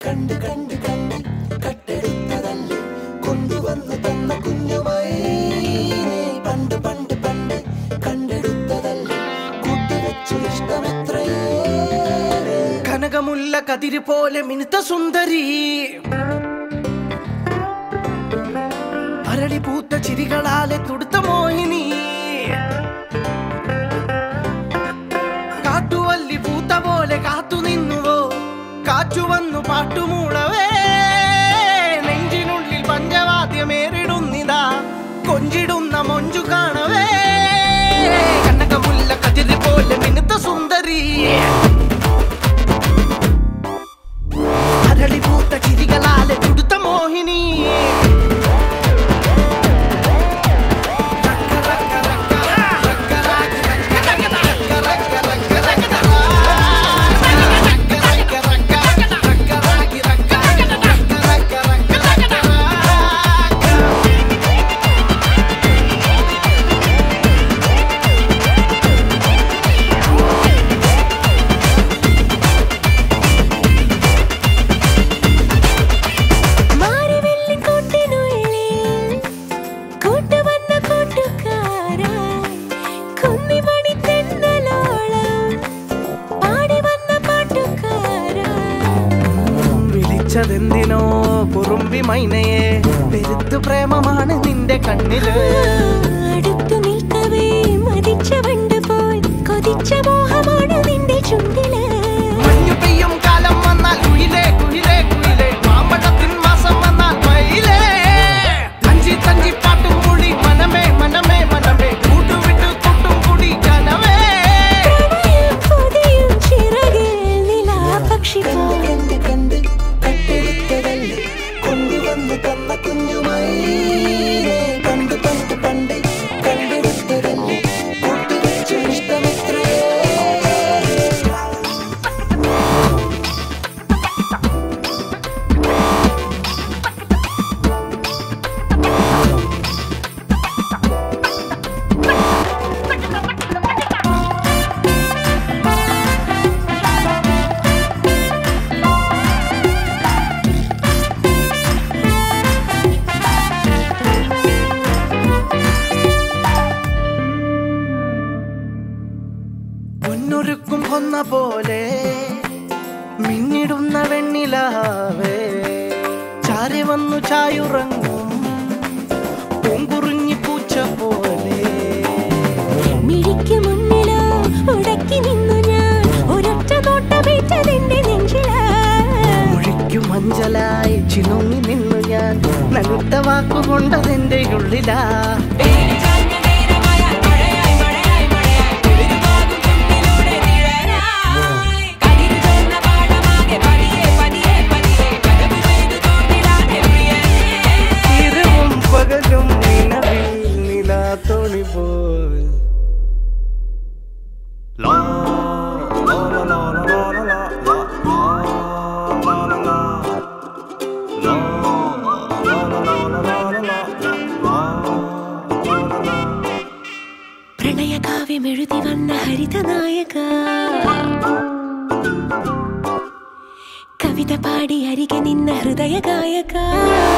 കണ്ട് കണ്ട് കണ്ട് കട്ടെടുത്തതല്ലേ കൊണ്ടുവന്നു തന്ന കുഞ്ഞുമൈനെ പണ്ട് പണ്ട് പണ്ട് കണ്ടെടുത്തതല്ലേ കൂട്ടിവെച്ചു ഇഷ്ടമെത്രയേറെ കനകമുല്ല കതിര് പോലെ മിനുത്ത സുന്ദരി അരളി പൂത്ത ചിരികളാലെ തുടുത്ത മോഹിനി കാട്ടുവല്ലി പൂത്ത പോലെ കാത്തു നിന്നുവോ കാറ്റു വന്നു പാട്ടുമൂളവേ നെഞ്ചിനുള്ളിൽ പഞ്ചവാദ്യമേറിടുന്നിതാ കൊഞ്ചിടുന്ന മൊഞ്ചു കാണവേ കനകമുല്ല കതിര് പോലെ മിനുത്ത സുന്ദരി അരളി പൂത്ത ചിരികളാലെ തുടുത്ത മോഹിനി ോ കുറുമ്പി മൈനയെ പെരുത്തു പ്രേമമാണ് നിന്റെ കണ്ണില് അടുത്തു നിൽക്കവേ മതിച്ച വണ്ട് പോൽ കൊതിച്ച മോഹമാണ് നിന്റെ ചുണ്ടില് മഞ്ഞു പെയ്യും കാലം വന്നാൽ കുയിലേ കുയിലേ കുയിലേ മാമ്പഴത്തിൻ മാസം വന്നാൽ മയിലേ തഞ്ചി തഞ്ചി പാട്ടും കൂടി മനമേ മനമേ മനമേ കൂട്ടുവിട്ടു കൂട്ടും കൂടി കനവേ ചിറകിൽ നിലാ പക്ഷി കണ്ട് കണ്ട് കട്ടെടുത്തതല്ലേ കൊണ്ടുവന്നു തന്ന കുഞ്ഞുമൈനെ പണ്ട് പണ്ട് പണ്ട് കണ്ടെടുത്തതല്ലേ കൂട്ടുവെച്ചു ഇഷ്ടമെത്രയേ പൊന്നൊരുക്കും കൊന്ന പോലെ മിന്നിടുന്ന വെണ്ണിലാവേ ചാരി വന്നു ചായുറങ്ങും പൂങ്കുറിഞ്ഞി പൂച്ച പോലെ മിഴിക്ക് മുന്നിലോ ഉടക്കി നിന്നു ഞാൻ ഒരൊറ്റ നോട്ടമേറ്റതിന്റെ നെഞ്ചിലാ മൊഴിക്കു മഞ്ചലായി ചിനുങ്ങി നിന്നു ഞാൻ നനുത്ത വാക്കുകൊണ്ടതെന്റെ ഉള്ളിലാ പകലും നിലവിൽ നിലാത്തോണി പോൽ പ്രണയകാവ്യമെഴുതി വന്ന ഹരിതനായക കവിത പാടി അരികെ നിന്ന ഹൃദയ ഗായക